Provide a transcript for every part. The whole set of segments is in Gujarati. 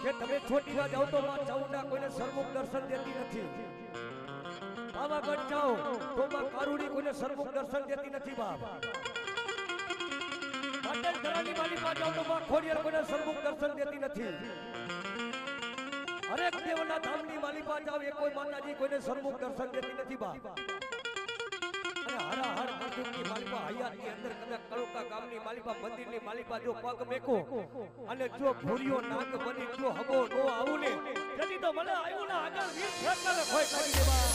કે તમે છોટીલા જાઓ તો માં ચાઉંડા કોઈને સરમુખ દર્શન દેતી નથી, પાવાગઢ જાઓ તો માં કારુડી કોઈને સરમુખ દર્શન દેતી નથી બાપ, પાટણ ધરાની માલિકા જાઓ તો માં ખોડિયાર કોઈને સરમુખ દર્શન દેતી નથી, હરેક દેવના ધામની માલિકા જાઓ એ કોઈ માતાજી કોઈને સરમુખ દર્શન દેતી નથી બાપ, અને હરાહર કુટુંબની માલિકા હયાતની અંદર કદાચ કળોકા ગામની માલિકા મંદિરની માલિકા જો પગ મેકો અને જો ભૂરિયો નાગ બની જો હબો નો આવું ને તેથી તો મને આવ્યું ને આગળ વીર ખેતર હોય કરી દેવા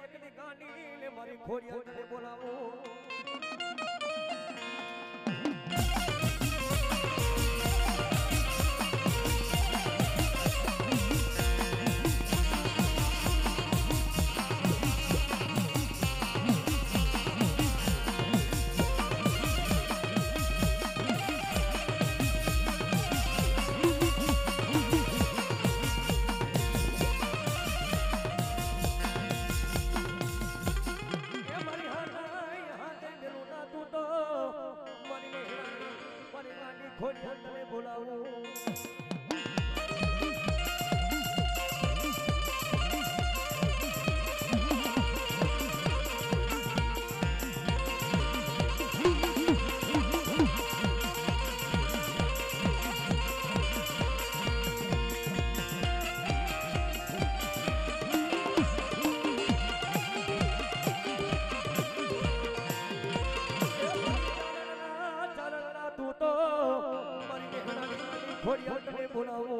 એકની ગાંડી ને મારી ખોડિયાલ તને બોલાવો ખોડિયાલ તને બોલાવો ખોડિયાલ તને બોલાવો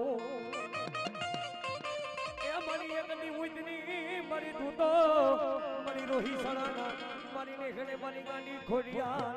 એ મારી એકની ઉઈદની મારી તું તો મારી રોહી સણાના મારી ને મારી ગાંડી ખોડિયાલ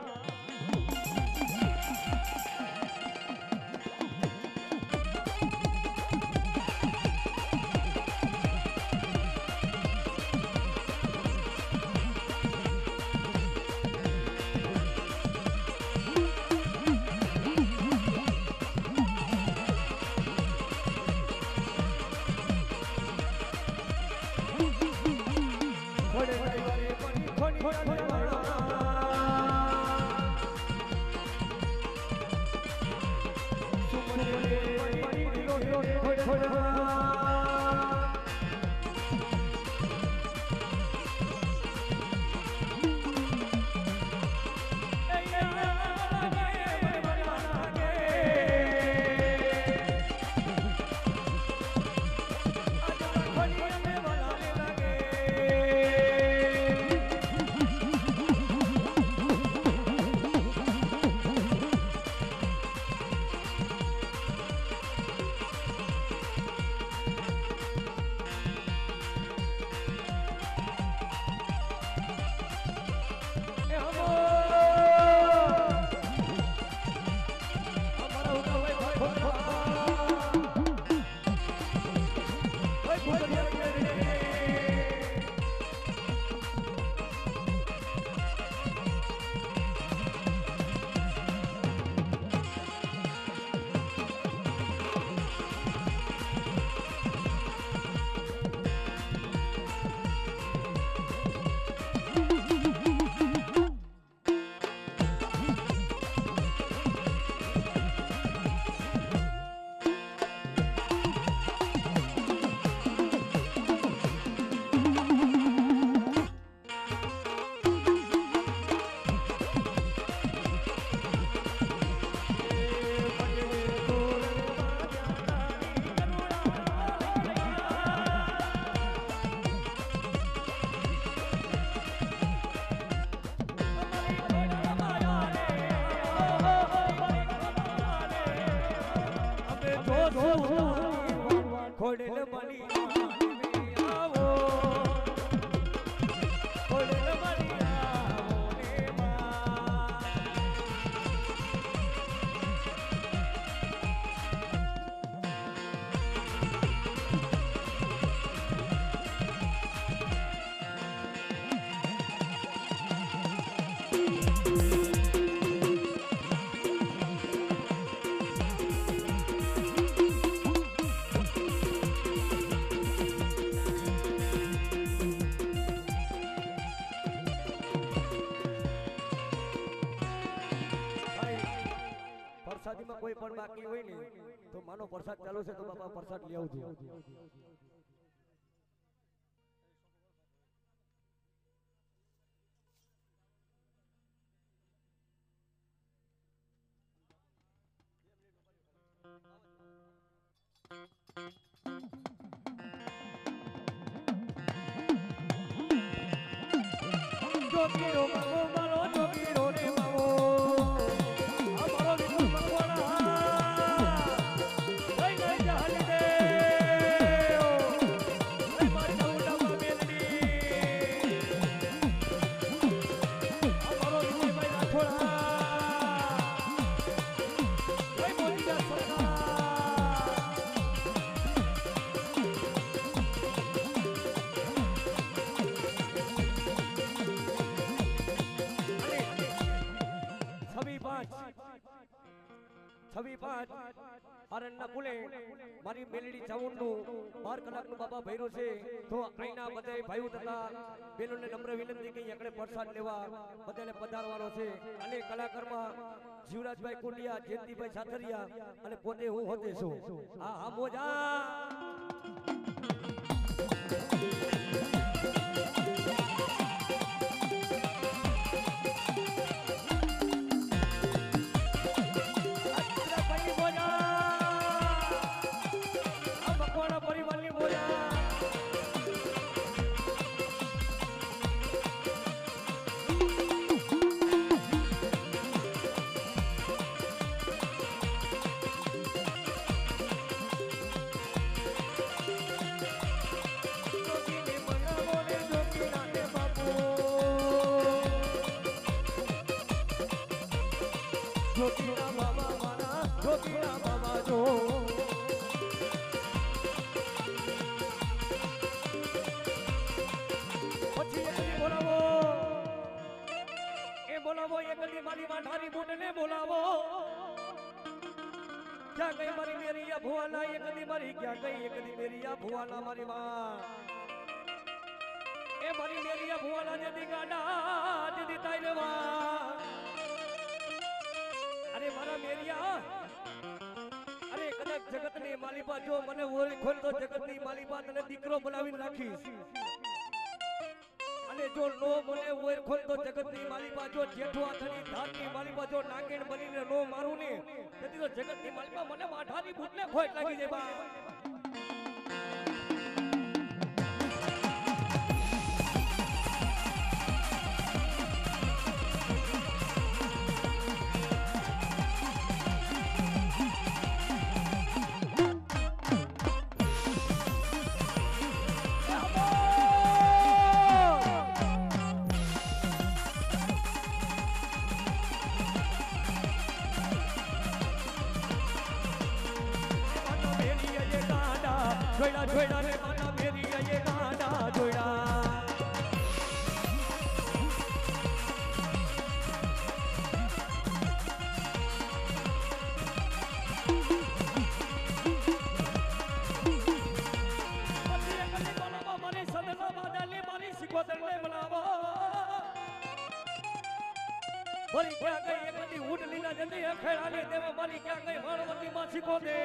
ખોડેલ મળી આવો ખોડેલ મળી આવો રે માં પ્રસાદીમાં કોઈ પણ બાકી હોય ને તો માનો પ્રસાદ ચાલુ છે તો બાપા પ્રસાદ લઈ આવજો જોગીરો માગો મારો જોગીરો રે માગો અમારો વિષ્ણુ ભગવાન કઈ કઈ જહાલી દે રે મારી ઉડામાં મેલડી 6-5 આરણના પુલે મારી મેલડી ચાઉંડનું 12 કલાકનું બાબા ભૈરો છે તો અહીંના બધાય ભાઈઓ તથા બેનોને નમ્ર વિનંતી કે એકડે પ્રસાદ લેવા બધાને પધારવાનો છે અને કલાકારમાં જીવરાજભાઈ કુંડિયા જયંતિભાઈ સાથરિયા અને પોતે હું હોતે છું હા મોજા बोलावो ये गली मारी माठारी बूटने बोलावो क्या गई मारी मेरी या भुआला ये गली मारी क्या गई ये गली मेरी या भुआला मारी मां ए मारी मेरी या भुआला जदी गाडा जदी ताइलवा अरे मारा मेरिया अरे कदक जगत ने मालीपा जो मने ओरी खोल तो जगत ની માલીપા તને દીકરો બનાવીને રાખીશ અને જો નો મને ઓર ખોલ તો જગતની માલિકા જો જેઠો આથણી ધારની માલિકા જો નાગેણ બનીને નો મારું ને તેથી તો જગતની માલિકા મને માઠાની બૂટને ખોટ લાગી જાય બા જોડા જોડા રે માના મેરી એ ગાડા જોડા મારી સદલા બાદાલી મારી સિકોતરને બનાવો મારી ક્યાં ગઈ એક બધી ઉડ લીલા જંદી ખેડાને દેવા મારી ક્યાં ગઈ માણવતી માં સિકોતે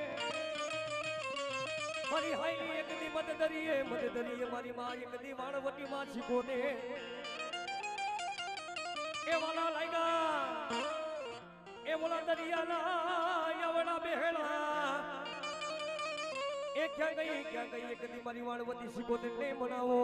મારી હાઈ એક દી મદદરીએ મારી માં એક દી વાણવટી માં શીખોને એ વાલા લાગ્યા એ બોલા દરિયાના યવડા બેહલા એ ક્યાં ગઈ એક દી મારી વાણવતી શીખોને ને બનાવો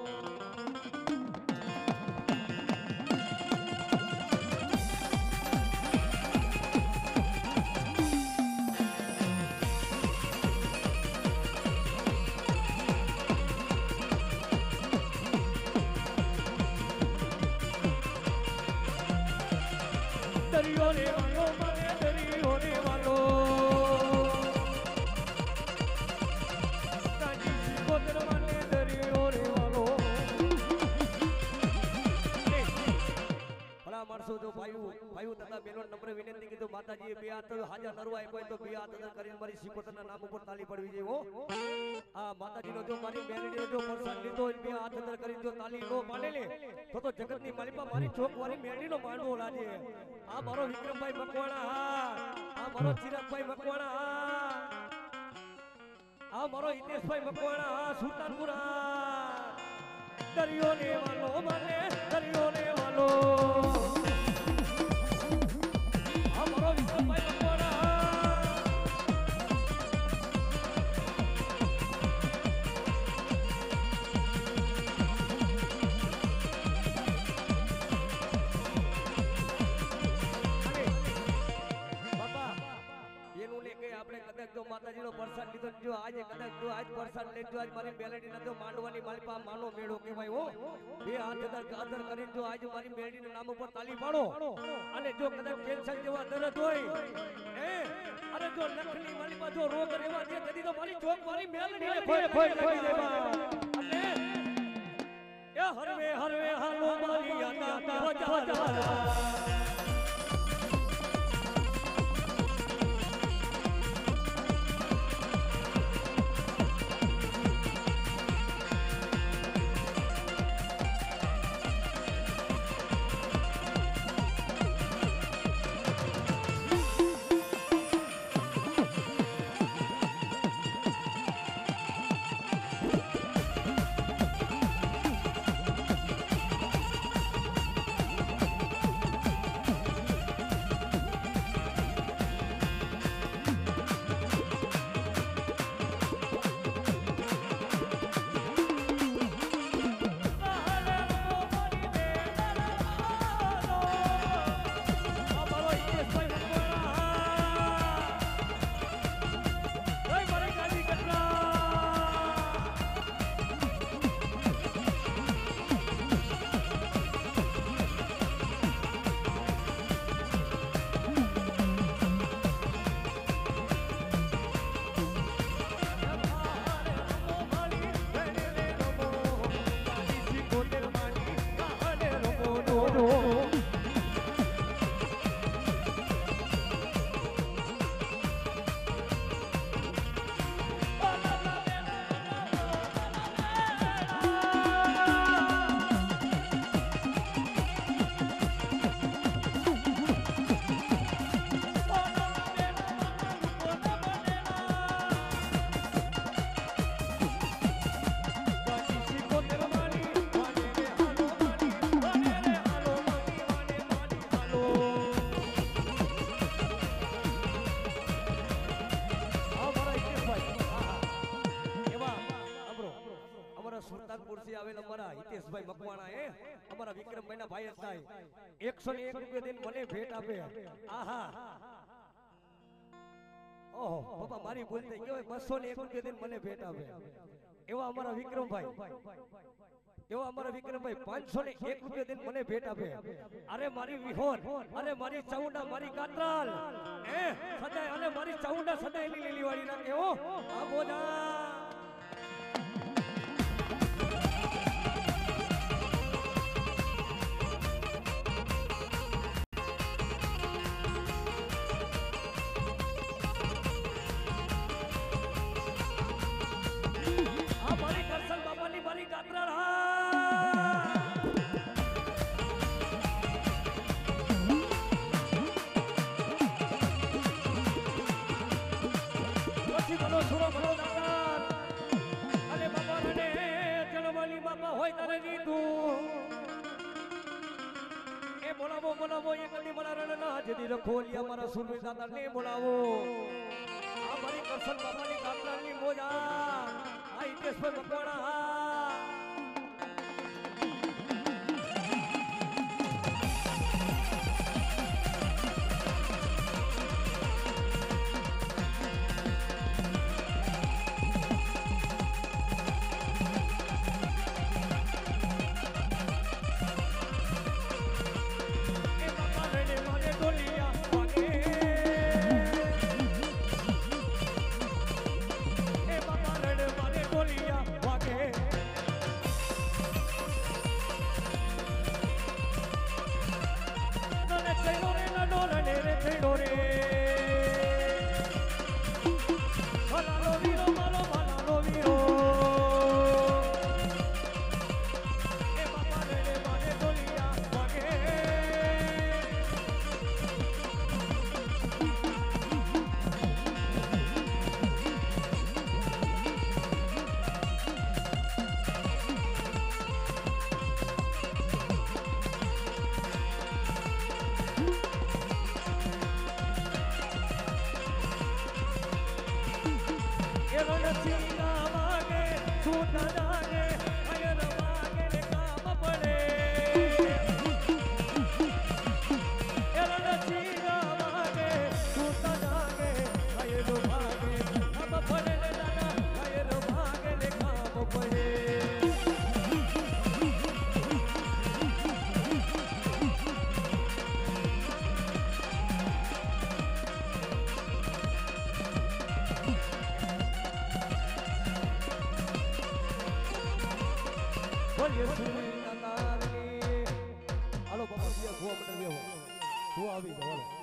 दरियो रे वालो मने दरियो रे वालो काजी कोदर मने दरियो रे वालो भला मारसो जो भाईओ तथा बेनो नम्र विनंती की तो माताजी બે હાથ હાજર નરવાય કોઈ તો બે હાથ કરીને મારી સિકોતરના નામ ઉપર તાલી પડવી જોઈએ હો આ માતાજીનો જો મારી મેલડીનો જો પ્રસાદ લીધો બે હાથ અંદર કરીને જો તાલી નો પાડે લે તો જગતની માલિકા મારી ચોક વાળી મેલડીનો માંડવો લાગે આ મારો વિક્રમભાઈ મકવાણા આ મારો ચિરાગભાઈ મકવાણા આ મારો હિતેશભાઈ મકવાણા સુલતાનપુરા દરિયો ને વાલો મને દરિયો ને વાલો આ મારો વિક્રમભાઈ મકવાણા જો માતાજીનો પ્રસાદ લીધો જો આજે કદાચ જો આજ પ્રસાદ લેજો આજ મારી મેલડીને જો માંડવાની માલપા માનો મેળો કહેવાય હો બે હાથ આદર કરીને જો આજ મારી મેલડીના નામ ઉપર તાલી પાડો અને જો કદાચ કેન્સર જેવા દર્દ હોય હે અરે જો લખની માલપા જો રોગ રહેવા દે તેથી તો મારી ચોક મારી મેલડીને ખોઈ લાગી જાય અને એ હરવે હરવે હાલો મારી આતા બજાર સુલતાનપુર થી આવેલ અમારા હિતેશભાઈ મકવાણા અમારા વિક્રમભાઈ ના ભાઈ હતા 101 રૂપિયા દઈને મને ભેટ આપે આહા ઓહો બાપા મારી ભૂલ થઈ ગઈ 201 રૂપિયા દઈને મને ભેટ આપે એવા અમારા વિક્રમભાઈ 501 રૂપિયા દઈને મને ભેટ આપે અરે મારી વિહોર અરે મારી ચાઉંડા મારી કાતરાલ સદાય અને મારી ચાઉંડા સદાય લીલી વાળી રાખે હો આ બોજા બોલાવો એ કદી મનારણ ના જદી રખોલી અમારા સુરવીર દાદા ને બોલાવો આ મારી કરશન બાપાની કાતરાની મોજા આ હિતેશભાઈ મકવાણા હાલો બાપા ભૂવા મંડળ આવી જાવ